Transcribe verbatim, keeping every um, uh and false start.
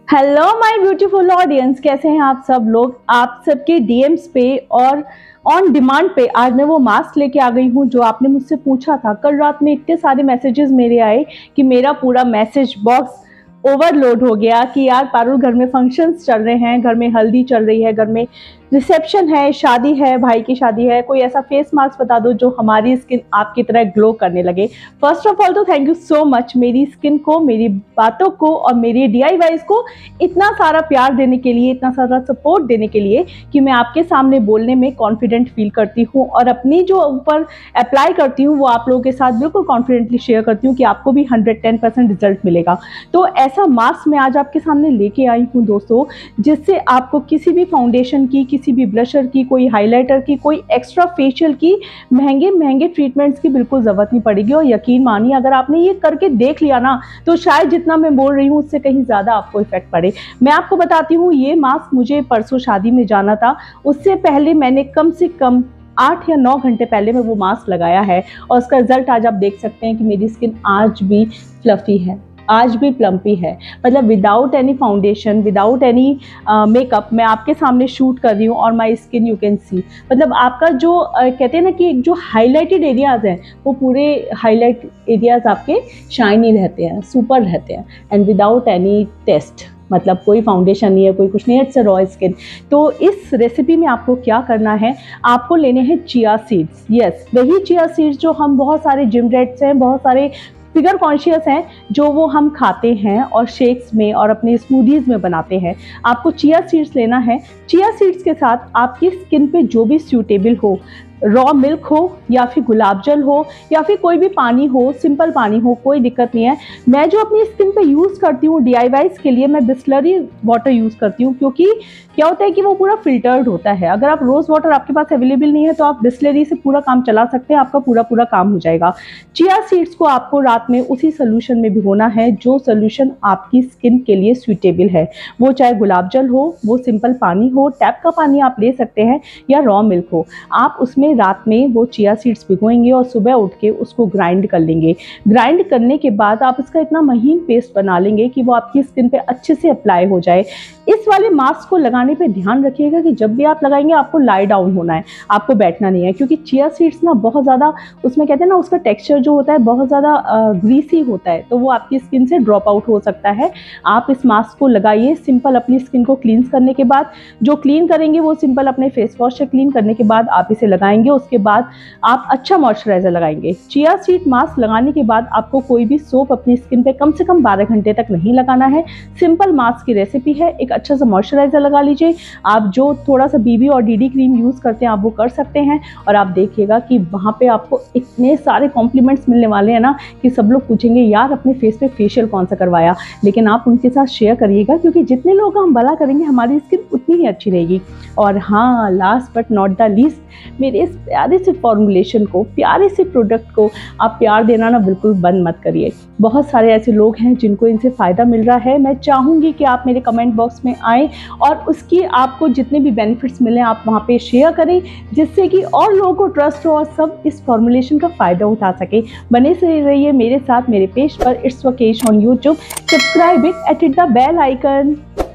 Hello my beautiful audience, कैसे हैं आप सब लोग। आप सबके डीएम्स पे और ऑन डिमांड पे आज मैं वो मास्क लेके आ गई हूँ जो आपने मुझसे पूछा था। कल रात में इतने सारे मैसेजेस मेरे आए कि मेरा पूरा मैसेज बॉक्स ओवरलोड हो गया कि यार पारुल, घर में फंक्शंस चल रहे हैं, घर में हल्दी चल रही है, घर में रिसेप्शन है, शादी है, भाई की शादी है, कोई ऐसा फेस मास्क बता दो जो हमारी स्किन आपकी तरह ग्लो करने लगे। फर्स्ट ऑफ ऑल तो थैंक यू सो मच मेरी स्किन को, मेरी बातों को और मेरी डीआईवाईज को इतना सारा प्यार देने के लिए, इतना सारा सपोर्ट देने के लिए कि मैं आपके सामने बोलने में कॉन्फिडेंट फील करती हूँ और अपनी जो ऊपर अप्लाई करती हूँ वो आप लोगों के साथ बिल्कुल कॉन्फिडेंटली शेयर करती हूँ कि आपको भी हंड्रेड टेन परसेंट रिजल्ट मिलेगा। तो ऐसा मास्क मैं आज आपके सामने लेके आई हूँ दोस्तों, जिससे आपको किसी भी फाउंडेशन की, किसी भी ब्लशर की, कोई हाइलाइटर की, कोई एक्स्ट्रा फेशियल की, महंगे महंगे ट्रीटमेंट्स की बिल्कुल ज़रूरत नहीं पड़ेगी। और यकीन मानिए, अगर आपने ये करके देख लिया ना तो शायद जितना मैं बोल रही हूँ उससे कहीं ज़्यादा आपको इफेक्ट पड़े। मैं आपको बताती हूँ, ये मास्क मुझे परसों शादी में जाना था, उससे पहले मैंने कम से कम आठ या नौ घंटे पहले मैं वो मास्क लगाया है और उसका रिजल्ट आज आप देख सकते हैं कि मेरी स्किन आज भी फ्लफी है, आज भी प्लम्पी है। मतलब without any foundation, without any makeup मैं आपके सामने शूट कर रही हूँ और my skin you can see. मतलब आपका जो uh, कहते हैं ना कि जो हाईलाइटेड एरियाज़ हैं वो पूरे हाईलाइट एरियाज़ आपके शाइनी रहते हैं, सुपर रहते हैं, एंड विदाउट एनी टेस्ट। मतलब कोई फाउंडेशन नहीं है, कोई कुछ नहीं है, इट्स अ रॉ स्किन। तो इस रेसिपी में आपको क्या करना है, आपको लेने हैं चिया सीड्स। यस, वही चिया सीड्स जो हम बहुत सारे जिम रेट्स हैं, बहुत सारे फिगर कॉन्शियस हैं, जो वो हम खाते हैं और शेक्स में और अपने स्मूदीज़ में बनाते हैं। आपको चिया सीड्स लेना है। चिया सीड्स के साथ आपकी स्किन पे जो भी सूटेबल हो, रॉ मिल्क हो या फिर गुलाब जल हो या फिर कोई भी पानी हो, सिंपल पानी हो, कोई दिक्कत नहीं है। मैं जो अपनी स्किन पे यूज़ करती हूँ डीआईवाईज के लिए, मैं बिस्लरी वाटर यूज़ करती हूँ, क्योंकि क्या होता है कि वो पूरा फिल्टर्ड होता है। अगर आप रोज़ वाटर आपके पास अवेलेबल नहीं है तो आप बिस्लरी से पूरा काम चला सकते हैं, आपका पूरा पूरा काम हो जाएगा। चिया सीड्स को आपको रात में उसी सोल्यूशन में भिगोना है जो सोल्यूशन आपकी स्किन के लिए सूटेबल है। वो चाहे गुलाब जल हो, वो सिंपल पानी हो, टैप का पानी आप ले सकते हैं, या रॉ मिल्क हो। आप उसमें रात में वो चिया सीड्स भिगोएंगे और सुबह उठ के उसको ग्राइंड कर लेंगे। ग्राइंड करने के बाद आप इसका इतना महीन पेस्ट बना लेंगे कि वो आपकी स्किन पे अच्छे से अप्लाई हो जाए। इस वाले मास्क को लगाने पे ध्यान रखिएगा कि जब भी आप लगाएंगे आपको लाई डाउन होना है, आपको बैठना नहीं है, क्योंकि चिया सीड्स ना बहुत ज़्यादा, उसमें कहते हैं ना, उसका टेक्सचर जो होता है बहुत ज़्यादा ग्रीसी होता है, तो वो आपकी स्किन से ड्रॉप आउट हो सकता है। आप इस मास्क को लगाइए सिंपल अपनी स्किन को क्लींस करने के बाद। जो क्लीन करेंगे वो सिंपल अपने फेस वॉश से क्लीन करने के बाद आप इसे लगाएंगे। उसके बाद आप अच्छा मॉइस्चराइजर लगाएंगे। चिया सीड मास्क लगाने के बाद आपको कोई भी सोप अपनी स्किन पे कम से कम बारह घंटे तक नहीं लगाना है। सिंपल मास्क की रेसिपी है। एक अच्छा सा मॉइस्चराइजर लगा लीजिए। आप जो थोड़ा सा बीबी और डीडी क्रीम यूज़ करते हैं आप वो कर सकते हैं, और आप देखिएगा कि वहाँ पे आपको इतने सारे कॉम्प्लीमेंट्स मिलने वाले हैं ना कि सब लोग पूछेंगे यार अपने फेस पे फेशियल कौन सा करवाया। लेकिन आप उनके साथ शेयर करिएगा, क्योंकि जितने लोग हम भला करेंगे हमारी स्किन उतनी ही अच्छी रहेगी। और हाँ, last but not the least, मेरे इस प्यारे से फॉर्मुलेशन को, प्यारे से प्रोडक्ट को आप प्यार देना ना बिल्कुल बंद मत करिए। बहुत सारे ऐसे लोग हैं जिनको इनसे फ़ायदा मिल रहा है। मैं चाहूँगी कि आप मेरे कमेंट बॉक्स में आएँ और उसकी आपको जितने भी बेनिफिट्स मिले आप वहाँ पे शेयर करें, जिससे कि और लोगों को ट्रस्ट हो और सब इस फॉर्मुलेशन का फ़ायदा उठा सके। बने से रहिए मेरे साथ मेरे पेज पर it's Vakesh on YouTube. Subscribe it, at the bell icon.